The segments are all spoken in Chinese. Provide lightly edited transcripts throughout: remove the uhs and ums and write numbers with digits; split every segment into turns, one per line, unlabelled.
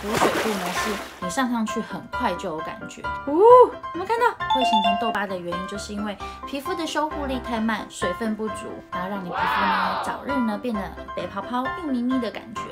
补水度呢是你上去很快就有感觉。有没有看到？会形成痘疤的原因就是因为皮肤的修护力太慢，水分不足，然后让你皮肤呢早日呢变得白泡泡、硬咪咪的感觉。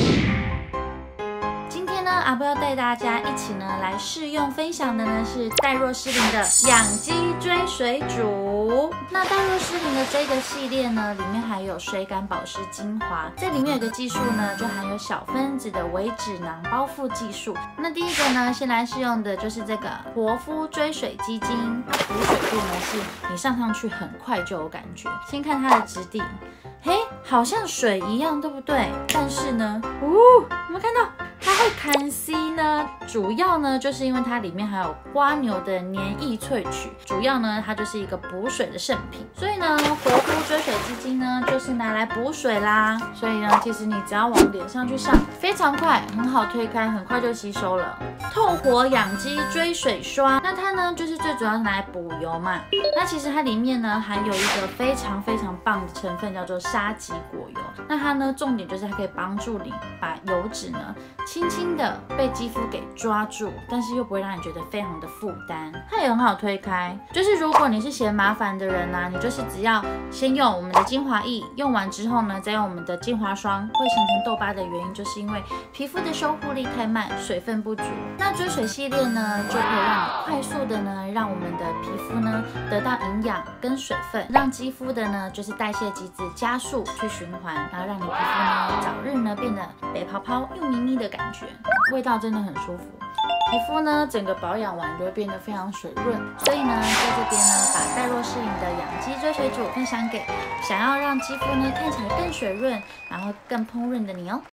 今天呢，阿波要带大家一起呢来试用分享的呢是黛若诗琳的养肌追水乳。那黛若诗琳的这个系列呢，里面还有水感保湿精华，这里面有个技术呢，就含有小分子的微脂囊包覆技术。那第一个呢，先来试用的就是这个活肤追水肌精，它补水度呢是你上去很快就有感觉。先看它的质地，嘿，好像水一样，对不对？但是呢，有没有看到？它会看 C 呢，主要呢就是因为它里面还有瓜牛的粘液萃取，主要呢它就是一个补水的圣品，所以呢活肤追水肌精呢就是拿来补水啦。所以呢其实你只要往脸上去上，非常快，很好推开，很快就吸收了。透活养肌追水霜，那它呢就是最主要是拿来补油嘛。那其实它里面呢含有一个非常棒的成分，叫做沙棘果油。那它呢重点就是它可以帮助你把油脂呢轻轻的被肌肤给抓住，但是又不会让你觉得非常的负担。它也很好推开，就是如果你是嫌麻烦的人啊，你就是只要先用我们的精华液，用完之后呢，再用我们的精华霜。会形成痘疤的原因就是因为皮肤的修护力太慢，水分不足。那追水系列呢，就可以让你快速的呢，让我们的皮肤呢得到营养跟水分，让肌肤的呢就是代谢机制加速去循环，然后让你皮肤呢早日呢变得白泡泡、硬咪咪的感觉，味道真的很舒服。皮肤呢整个保养完就会变得非常水润，所以呢在这边呢把黛若诗琳的养肌追水乳分享给想要让肌肤呢看起来更水润，然后更烹饪的你哦。